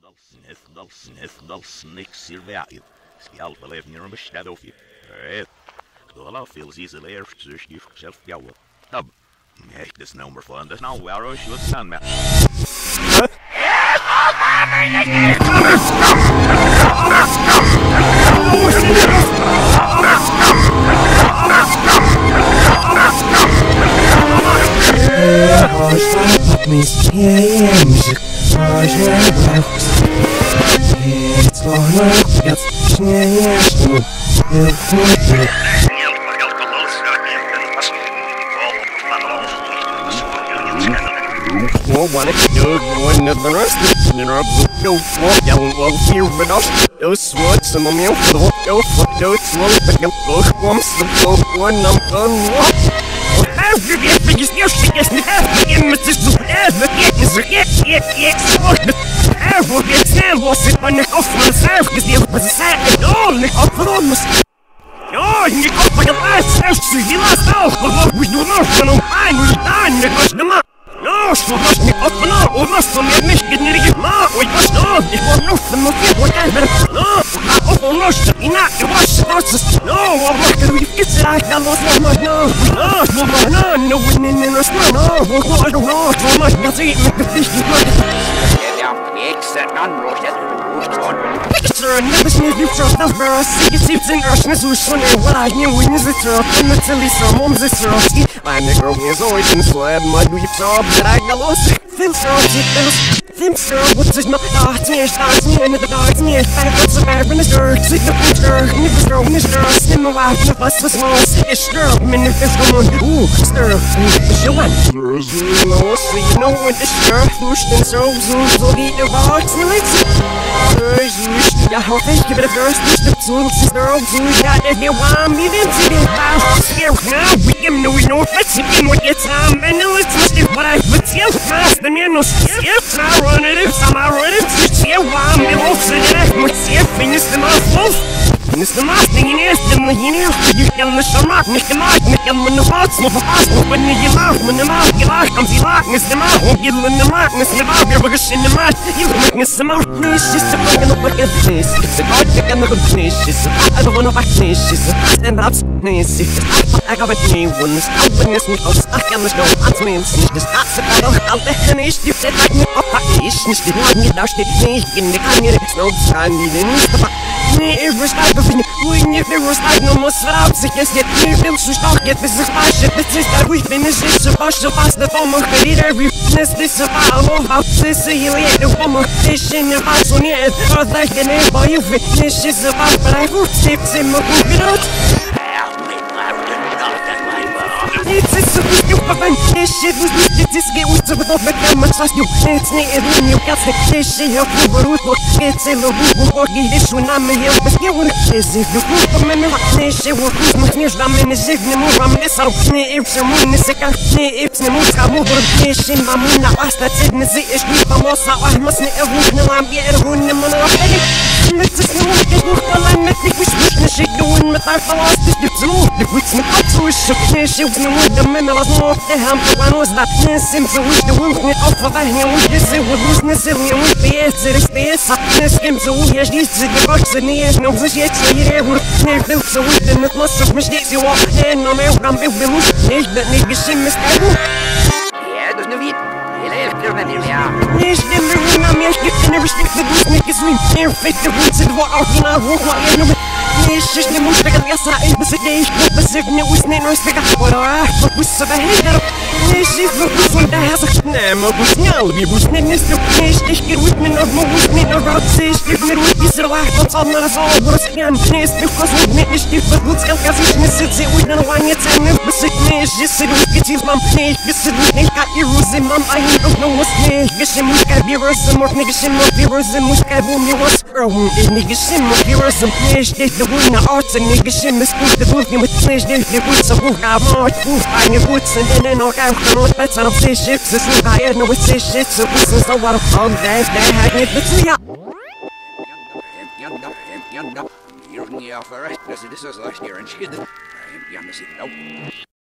Snithdal sniksir väg. Skall väl även göra bestäd av det. Då alla feels easily är försökt själv jag. Tab. Nej, det är number för det now we are on shoot stand med. Music. It's gonna get one good one of the rest go walk down well here but us those swords and the milk go fuck those slow but go once the go one I'm done walk how you get biggest your shit is in Mr. Ever get is I will get stand was it on the off myself because the was sad and all the off on us oh you go for the last house you lost all we do not know I'm done because the no, что наш не окно, у нас там я мешки не регима, ой, что, и он ну, там не whatever, no, а он наш, и на, и ваш процесс, no, а вот когда вы кицай, я лос, no, no, не нас, no, вот, no, что наш, я зим, это фишки, Ja, ik zet aan roosjes. Sir, never seen you trust the verse. See, it's in Russian, who's on it. What I knew in the truck, and the silly some mom's a sirski. I'm the girl is always in slab, my do you job that I got lost. Feel so, Think so, what's his mouth? Starts me, and the dogs me. I got some air in the dirt, see the picture. Never throw in the dirt, stim a wife, and the bus was lost. It's stir, minute is going, ooh, stir, it's your one. So you know when the stir, pushed and so, so the box, and let's я хотел тебе first the tools girl you got if you want me then to the house here now we can know we know let's see what it's and let's see what I would tell fast the man no if I run it if I'm run it see why me wolf it must see finish the mouth It's the last thing in here, you can listen up, Mr. Mark, make them in the box, no for us, when you laugh, when the mouth, you laugh, comes the darkness, the mouth, won't get in the darkness, the mouth, you're in the mouth, you make me some out, it's just a fucking look at this, it's a god, you can look at this, I don't want to back this, stand up, this, I got a new one, this open me, I can just go, I'm mean, this, that's a battle, I'll let the niche, you said like me, up, it's just the one you dashed it, in the canyon, it's no time, you didn't. Не вышла бы не выросла, но мы сразу если не бил, что я ты захвачу, ты здесь такой финишишь, что ваша вас на помощь, карьере, не здесь опало, а ты силе, не помощь, ты еще не вашу нет, продать не боюсь, не шиза вас, прайфу, все могу вернуть. It's a you find this shit was this get with the top of my trust you it's near you got this shit help you root it's a little bit this when I'm here but you want is if you put me this shit will push my knees down in the zig and move I'm this out if someone is sick if the moves come over this shit my moon now I start sitting the is we from us I must never know I'm getting one in my life let's just know get no I'm not think we should shit doing with our philosophy the wits me up so shit with the men of the ham one was that seems to wish the wolf me off of him with this with business and with the space this game so we as these the box and he no was yet here with never so with the must of mistakes you walk in no me from the lose that nigga see mistake Ja, dus nu wie heel erg met hem, ja. Is the ring I'm asking never stick the goose make us win here fit the woods and walk out in a walk like no It's just the most like a side but today but if no was no stick what I was so the head It's just the one that has a name of snow we was name is the fish ich get with me no more with me no rock says if me with this laugh on not as all was can is because with me is the good skill cuz ich miss it with no one yet and but sick me is just it with his mom this is me got you in mom I don't know what's me gish me got be some more niggas some more viewers and much got me what's wrong niggas some more viewers some fish the one arts and niggas shit miss the book with fish the woods so I want to find your woods and then knock out the road that's on fish ships this is I know it's fish shit so this is the water on that had it the tree You're in the offer, right? This is last year and shit. I'm gonna see. Nope.